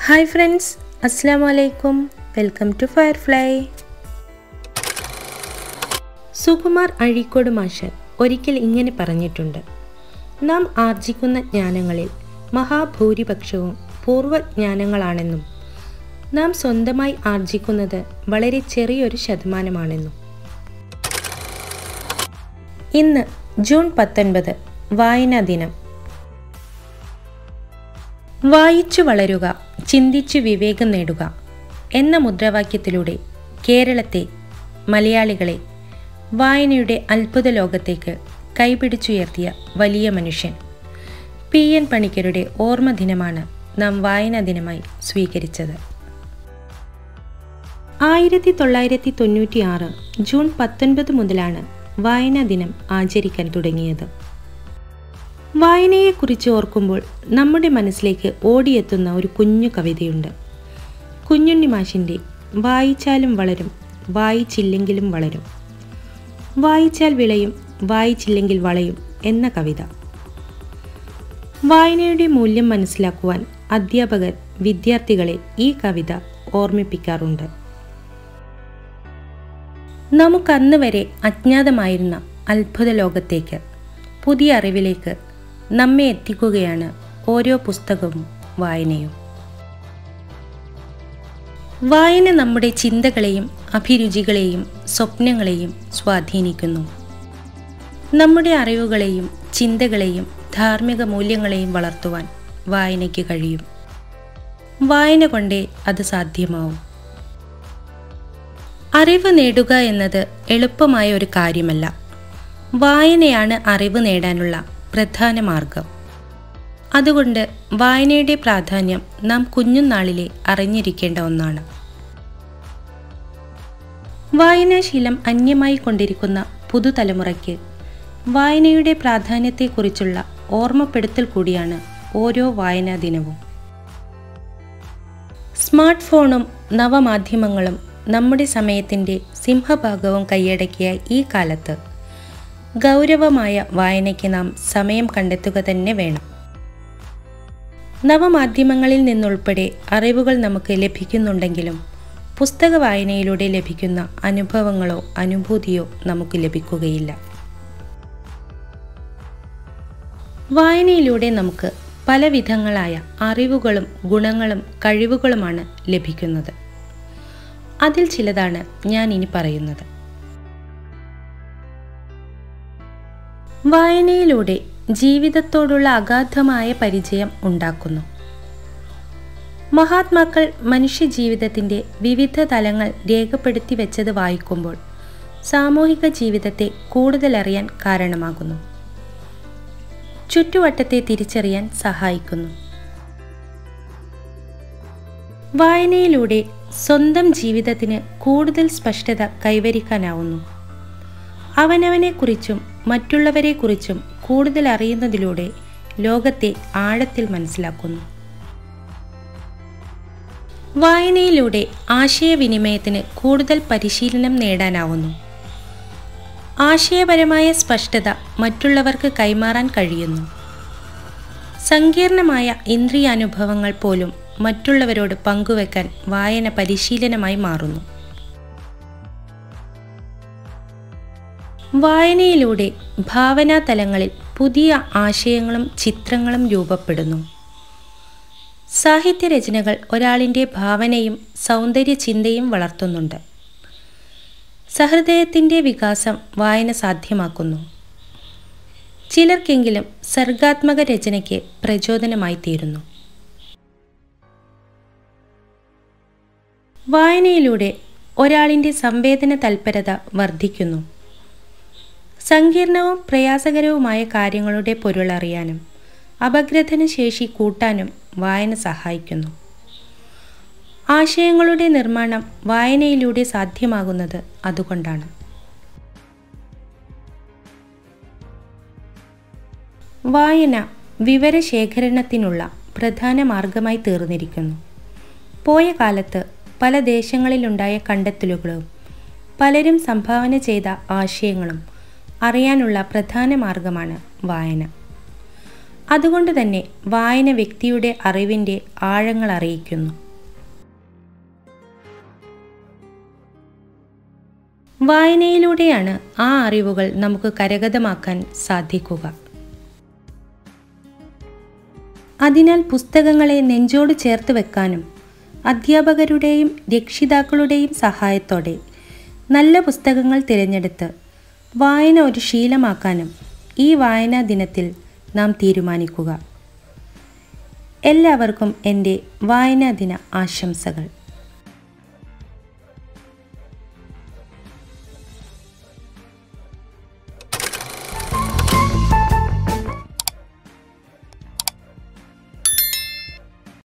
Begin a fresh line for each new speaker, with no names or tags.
Hi friends, Assalamu alaikum. Welcome to Firefly. Sukumar Azhikode മാഷ് ഒരിക്കൽ ഇങ്ങനെ പറഞ്ഞിട്ടുണ്ട്. നാം ആർജിക്കുന്ന ജ്ഞാനങ്ങളിൽ മഹാഭൂരിപക്ഷവും പൂർവ്വജ്ഞാനങ്ങളാണെന്നും നാം സ്വന്തമായി ആർജിക്കുന്നത് വളരെ ചെറിയൊരു ശതമാനമാണെന്നും. ഇന്ന് ജൂൺ 19 വായനാ ദിനം. വായിച്ചു വളരുക, ചിന്തിച്ചു വിവേകം നേടുക എന്ന മുദ്രാവാക്യത്തിലൂടെ കേരളത്തെ, മലയാളികളെ വായനയുടെ അത്ഭുത ലോകത്തേക്ക് കൈപിടിച്ചുയർത്തിയ വലിയ മനുഷ്യൻ PN പണിക്കരുടെ ഓർമ്മ ദിനമാണ് നാം വായനാ ദിനമായി സ്വീകരിച്ചത്. 1996 ജൂൺ 19 മുതലാണ് വായനാ ദിനം ആചരിക്കാൻ തുടങ്ങിയത്. വായനയെക്കുറിച്ച് ഓർക്കുമ്പോൾ നമ്മുടെ മനസ്സിലേക്ക് ഓടിയെത്തുന്ന ഒരു കുഞ്ഞു കവിതയുണ്ട്. കുഞ്ഞുണ്ണി മാഷിൻ്റെ വായിച്ചാലും വളരും, വായിച്ചില്ലെങ്കിലും വളരും, വായിച്ചാൽ വിളയും, വായിച്ചില്ലെങ്കിൽ വളയും എന്ന കവിത. വായനയുടെ മൂല്യം മനസ്സിലാക്കുവാൻ അധ്യാപകർ വിദ്യാർത്ഥികളെ ഈ കവിത ഓർമ്മിപ്പിക്കാറുണ്ട്. നമുക്കന്ന് വരെ അജ്ഞാതമായിരുന്ന അത്ഭുത ലോകത്തേക്ക്, പുതിയ അറിവിലേക്ക് നമ്മെ എത്തിക്കുകയാണ് ഓരോ പുസ്തകവും വായനയും. വായന നമ്മുടെ ചിന്തകളെയും അഭിരുചികളെയും സ്വപ്നങ്ങളെയും സ്വാധീനിക്കുന്നു. നമ്മുടെ അറിവുകളെയും ചിന്തകളെയും ധാർമ്മിക മൂല്യങ്ങളെയും വളർത്തുവാൻ വായനയ്ക്ക് കഴിയും. വായന കൊണ്ടേ അത് സാധ്യമാവും. അറിവ് നേടുക എന്നത് എളുപ്പമായ ഒരു കാര്യമല്ല. വായനയാണ് അറിവ് നേടാനുള്ള പ്രധാന മാർഗം. അതുകൊണ്ട് വായനയുടെ പ്രാധാന്യം നാം കുഞ്ഞുനാളിലെ അറിഞ്ഞിരിക്കേണ്ട ഒന്നാണ്. വായനാശീലം അന്യമായി കൊണ്ടിരിക്കുന്ന പുതുതലമുറയ്ക്ക് വായനയുടെ പ്രാധാന്യത്തെക്കുറിച്ചുള്ള ഓർമ്മപ്പെടുത്തൽ കൂടിയാണ് ഓരോ വായനാ ദിനവും. സ്മാർട്ട് ഫോണും നവമാധ്യമങ്ങളും നമ്മുടെ സമയത്തിൻ്റെ സിംഹഭാഗവും കൈയടക്കിയ ഈ കാലത്ത് ഗൗരവമായ വായനയ്ക്ക് നാം സമയം കണ്ടെത്തുക തന്നെ വേണം. നവമാധ്യമങ്ങളിൽ നിന്നുൾപ്പെടെ അറിവുകൾ നമുക്ക് ലഭിക്കുന്നുണ്ടെങ്കിലും പുസ്തക വായനയിലൂടെ ലഭിക്കുന്ന അനുഭവങ്ങളോ അനുഭൂതിയോ നമുക്ക് ലഭിക്കുകയില്ല. വായനയിലൂടെ നമുക്ക് പലവിധങ്ങളായ അറിവുകളും ഗുണങ്ങളും കഴിവുകളുമാണ് ലഭിക്കുന്നത്. അതിൽ ചിലതാണ് ഞാൻ ഇനി പറയുന്നത്. വായനയിലൂടെ ജീവിതത്തോടുള്ള അഗാധമായ പരിചയം ഉണ്ടാക്കുന്നു. മഹാത്മാക്കൾ മനുഷ്യജീവിതത്തിൻ്റെ വിവിധ തലങ്ങൾ രേഖപ്പെടുത്തി വെച്ചത് വായിക്കുമ്പോൾ സാമൂഹിക ജീവിതത്തെ കൂടുതലറിയാൻ കാരണമാകുന്നു. ചുറ്റുവട്ടത്തെ തിരിച്ചറിയാൻ സഹായിക്കുന്നു. വായനയിലൂടെ സ്വന്തം ജീവിതത്തിന് കൂടുതൽ സ്പഷ്ടത കൈവരിക്കാനാവുന്നു. അവനവനെക്കുറിച്ചും മറ്റുള്ളവരെക്കുറിച്ചും കൂടുതൽ അറിയുന്നതിലൂടെ ലോകത്തെ ആഴത്തിൽ മനസ്സിലാക്കുന്നു. വായനയിലൂടെ ആശയവിനിമയത്തിന് കൂടുതൽ പരിശീലനം നേടാനാവുന്നു. ആശയപരമായ സ്പഷ്ടത മറ്റുള്ളവർക്ക് കൈമാറാൻ കഴിയുന്നു. സങ്കീർണമായ ഇന്ദ്രിയാനുഭവങ്ങൾ പോലും മറ്റുള്ളവരോട് പങ്കുവെക്കാൻ വായന പരിശീലനമായി മാറുന്നു. വായനയിലൂടെ ഭാവനാതലങ്ങളിൽ പുതിയ ആശയങ്ങളും ചിത്രങ്ങളും രൂപപ്പെടുന്നു. സാഹിത്യരചനകൾ ഒരാളിൻ്റെ ഭാവനയും സൗന്ദര്യ ചിന്തയും വളർത്തുന്നുണ്ട്. സഹൃദയത്തിൻ്റെ വികാസം വായന സാധ്യമാക്കുന്നു. ചിലർക്കെങ്കിലും സർഗാത്മക രചനയ്ക്ക് പ്രചോദനമായി തീരുന്നു. വായനയിലൂടെ ഒരാളിൻ്റെ സംവേദന തൽപരത വർദ്ധിക്കുന്നു. സങ്കീർണവും പ്രയാസകരവുമായ കാര്യങ്ങളുടെ പൊരുളറിയാനും അപഗ്രഥന ശേഷി കൂട്ടാനും വായന സഹായിക്കുന്നു. ആശയങ്ങളുടെ നിർമ്മാണം വായനയിലൂടെ സാധ്യമാകുന്നത് അതുകൊണ്ടാണ്. വായന വിവരശേഖരണത്തിനുള്ള പ്രധാന മാർഗമായി തീർന്നിരിക്കുന്നു. പോയ കാലത്ത് പല ദേശങ്ങളിലുണ്ടായ കണ്ടെത്തലുകളും പലരും സംഭാവന ചെയ്ത ആശയങ്ങളും അറിയാനുള്ള പ്രധാന മാർഗമാണ് വായന. അതുകൊണ്ട് തന്നെ വായന വ്യക്തിയുടെ അറിവിൻ്റെ ആഴങ്ങൾ അറിയിക്കുന്നു. വായനയിലൂടെയാണ് ആ അറിവുകൾ നമുക്ക് കരഗതമാക്കാൻ സാധിക്കുക. അതിനാൽ പുസ്തകങ്ങളെ നെഞ്ചോട് ചേർത്ത് വെക്കാനും അധ്യാപകരുടെയും രക്ഷിതാക്കളുടെയും സഹായത്തോടെ നല്ല പുസ്തകങ്ങൾ തിരഞ്ഞെടുത്ത് വായന ഒരു ശീലമാക്കാനും ഈ വായനാ ദിനത്തിൽ നാം തീരുമാനിക്കുക. എല്ലാവർക്കും എൻ്റെ വായനാ ദിന ആശംസകൾ.